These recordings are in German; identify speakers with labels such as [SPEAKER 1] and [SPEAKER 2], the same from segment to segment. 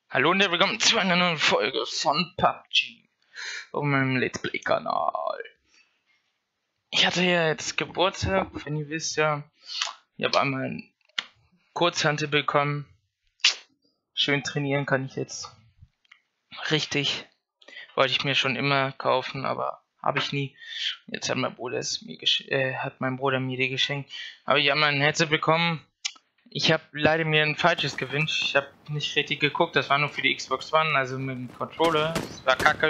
[SPEAKER 1] Hallo und willkommen zu einer neuen Folge von PUBG auf meinem Let's Play Kanal. Ich hatte ja jetzt Geburtstag, wenn ihr wisst ja. Ich habe einmal einen Kurzhantel bekommen. Schön trainieren kann ich jetzt. Richtig. Wollte ich mir schon immer kaufen, aber habe ich nie. Jetzt hat mein Bruder mir die geschenkt. Habe ich einmal ein Headset bekommen. Ich habe leider mir ein falsches gewünscht. Ich habe nicht richtig geguckt. Das war nur für die Xbox One, also mit dem Controller. Das war kacke.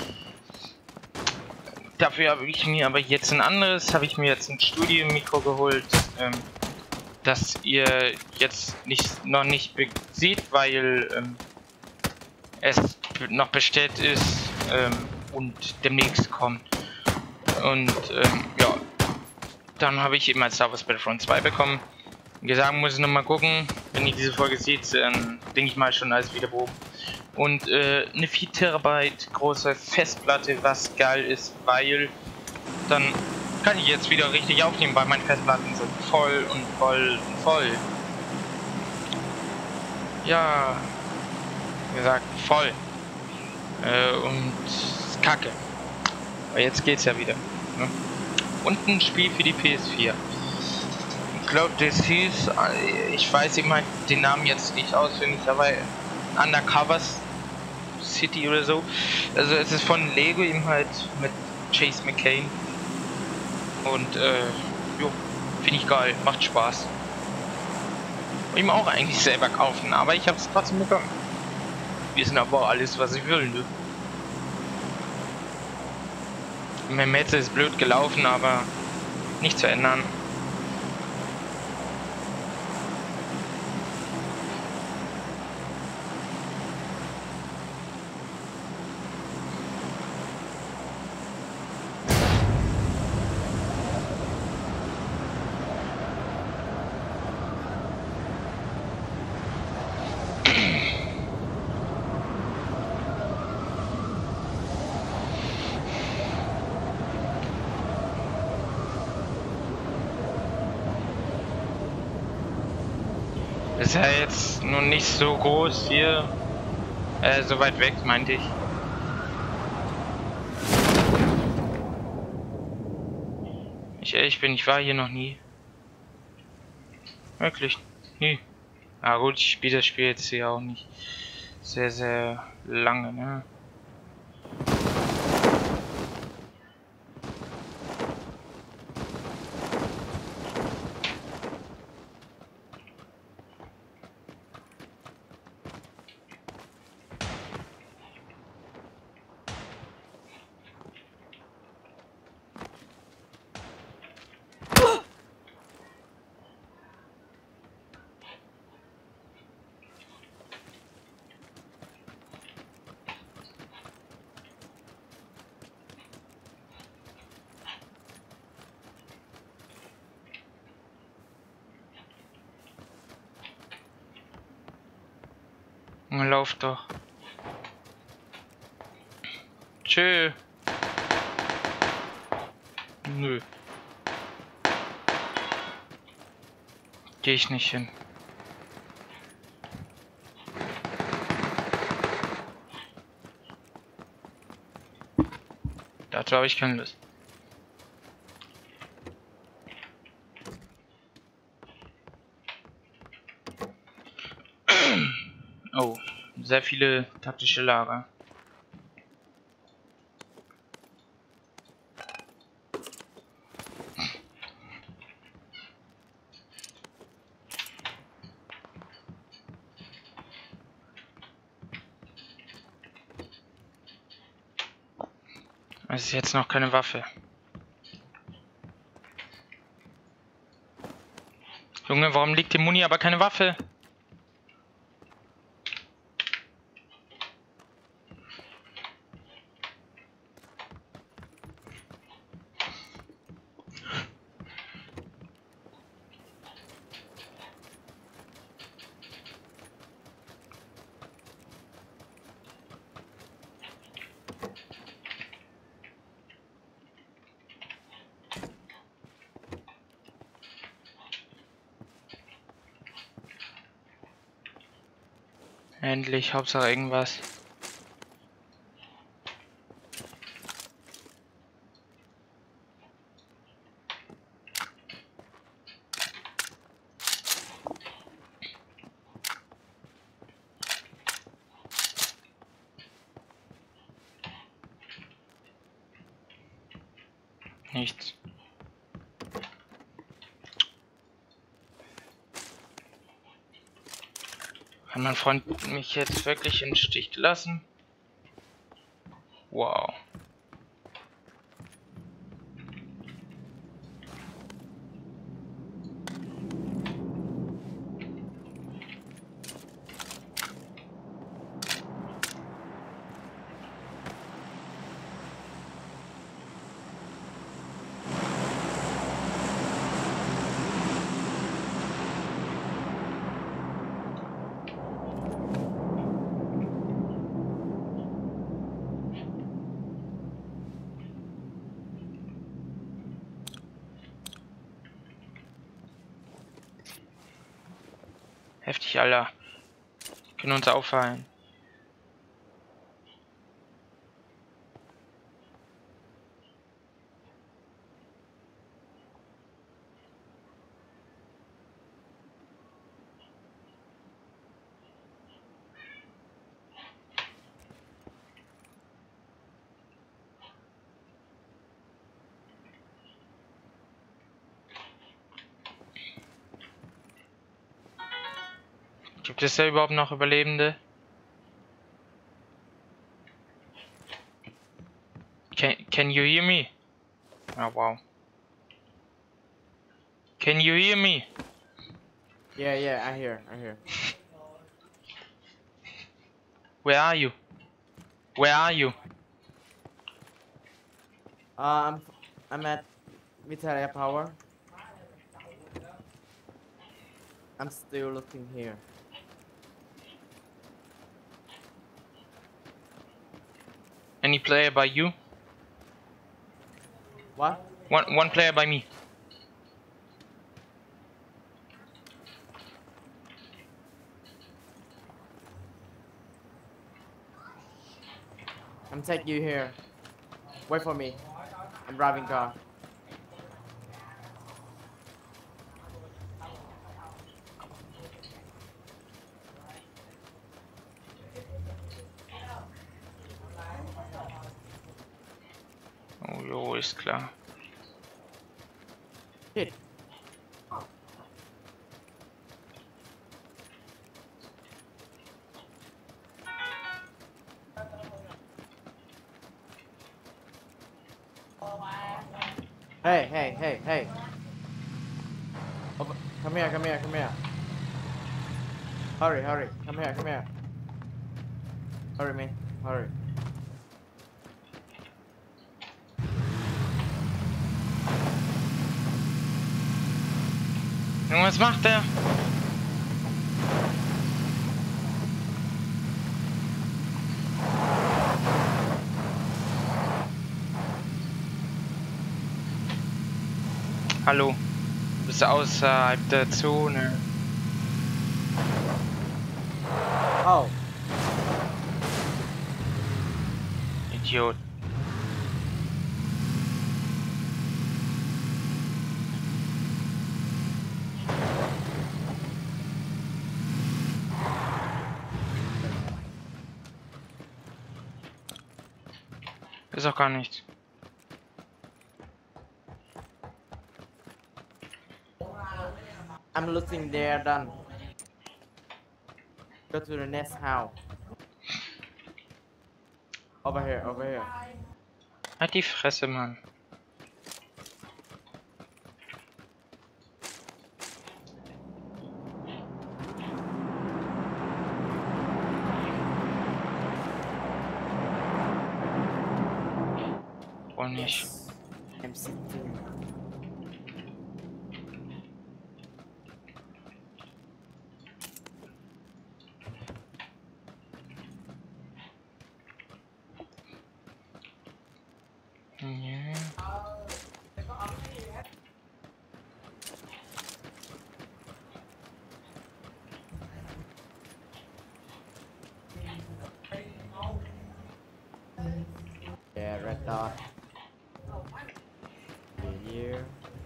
[SPEAKER 1] Dafür habe ich mir aber jetzt ein anderes, habe ich mir jetzt ein Studio-Mikro geholt, das ihr jetzt noch nicht seht, weil es noch bestellt ist und demnächst kommt. Und ja, dann habe ich eben als Star Wars Battlefront 2 bekommen. Gesagt, muss ich nochmal gucken, wenn ihr diese Folge seht, denke ich mal schon alles wieder behoben. Und eine 4 Terabyte große Festplatte, was geil ist, weil dann kann ich jetzt wieder richtig aufnehmen, weil meine Festplatten sind voll und voll und voll. Ja, wie gesagt, voll. Und kacke. Aber jetzt geht's ja wieder. Ne? Und ein Spiel für die PS4. Ich glaube, das hieß, ich weiß immer den Namen jetzt nicht auswendig, aber Undercover City oder so. Also es ist von Lego eben halt mit Chase McCain. Und jo, finde ich geil, macht Spaß. Wollte ich mir auch eigentlich selber kaufen, aber ich habe es trotzdem bekommen. Wir sind aber alles, was ich will, ne? Mein Metze ist blöd gelaufen, aber nicht zu ändern. Ist ja jetzt nur nicht so groß hier. So weit weg, meinte ich. Ich ehrlich bin, ich war hier noch nie. Wirklich nie. Na gut, ich spiele das Spiel jetzt hier auch nicht sehr, sehr lange, ne? Lauf doch. Tschö. Nö. Geh ich nicht hin. Dazu habe ich keine Lust. Oh, sehr viele taktische Lager. Es ist jetzt noch keine Waffe. Junge, warum liegt die Muni aber keine Waffe? Endlich, Hauptsache irgendwas. Nichts. Hat mein Freund mich jetzt wirklich im Stich gelassen? Wow. Heftig, Alter. Können uns auffallen. Gibt es da überhaupt noch Überlebende? Can you hear me? Oh wow. Can you hear me?
[SPEAKER 2] Yeah, I hear.
[SPEAKER 1] Where are you? Where are you?
[SPEAKER 2] I'm at Vitalia Power. I'm still looking here.
[SPEAKER 1] Any player by you?
[SPEAKER 2] What?
[SPEAKER 1] One player by me.
[SPEAKER 2] I'm taking you here. Wait for me. I'm driving car.
[SPEAKER 1] Oh jo, ist klar.
[SPEAKER 2] Shit. Hey. Come here. Hurry. Come here. Hurry, man. Hurry.
[SPEAKER 1] Junge, was macht der? Hallo. Du bist außerhalb der Zone.
[SPEAKER 2] Oh.
[SPEAKER 1] Idiot. Ist auch gar nichts.
[SPEAKER 2] I'm losing there, done. Go to the next house. Over here.
[SPEAKER 1] Halt die Fresse, Mann. Wohl nicht.
[SPEAKER 2] I'm sitting.
[SPEAKER 1] Ja.
[SPEAKER 2] god. Here.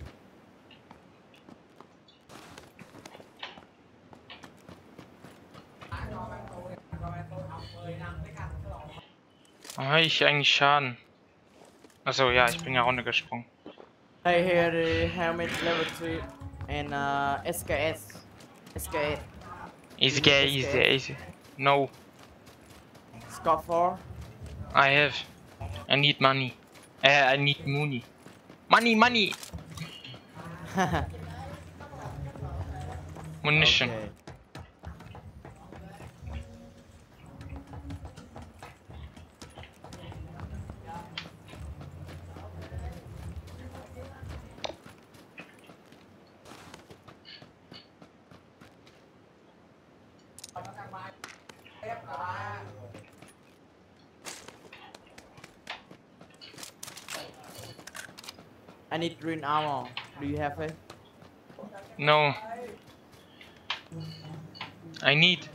[SPEAKER 1] Habe ich eigentlich Schaden? Achso, ja, ich bin ja runtergesprungen.
[SPEAKER 2] Hey, here the helmet level 3 and SKS. SKS.
[SPEAKER 1] Easy,
[SPEAKER 2] You need
[SPEAKER 1] easy,
[SPEAKER 2] SKS?
[SPEAKER 1] easy. No,
[SPEAKER 2] Score 4.
[SPEAKER 1] I have. I need money. I need money. Money, money! Munition.
[SPEAKER 2] Okay. I need green armor. Do you have it?
[SPEAKER 1] No. I need.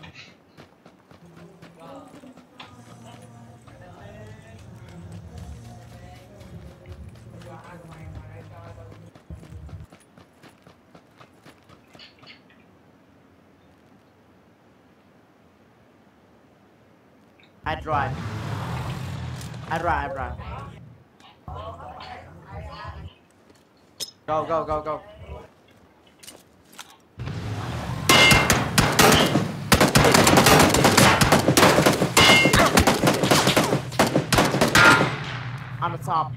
[SPEAKER 2] I drive. I drive. Go, go, go, go. On the top.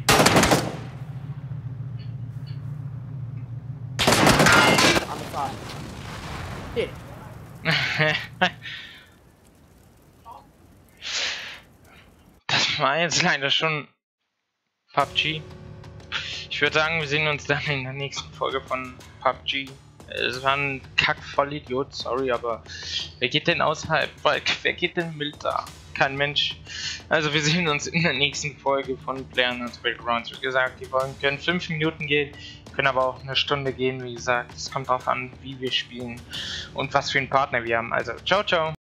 [SPEAKER 2] On the top. Hit.
[SPEAKER 1] Das war jetzt leider schon PUBG. Ich würde sagen, wir sehen uns dann in der nächsten Folge von PUBG. Es war ein Kack-Vollidiot, sorry, aber wer geht denn außerhalb? Wer geht denn wild da? Kein Mensch. Also wir sehen uns in der nächsten Folge von PlayerUnknown's Battlegrounds. Wie gesagt, die Folgen können 5 Minuten gehen, können aber auch eine Stunde gehen, wie gesagt. Es kommt darauf an, wie wir spielen und was für einen Partner wir haben. Also, ciao, ciao.